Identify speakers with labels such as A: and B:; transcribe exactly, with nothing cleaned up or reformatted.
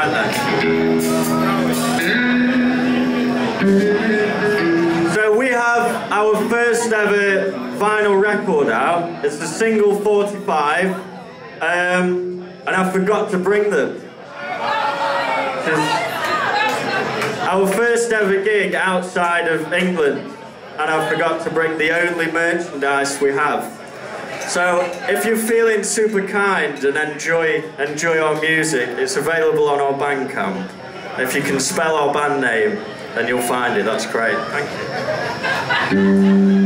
A: Right then. So we have our first ever vinyl record out. It's the single forty-five, um, and I forgot to bring them. Our first ever gig outside of England, and I forgot to bring the only merchandise we have. So if you're feeling super kind and enjoy enjoy our music, it's available on our Bandcamp. If you can spell our band name, then you'll find it. That's great. Thank you.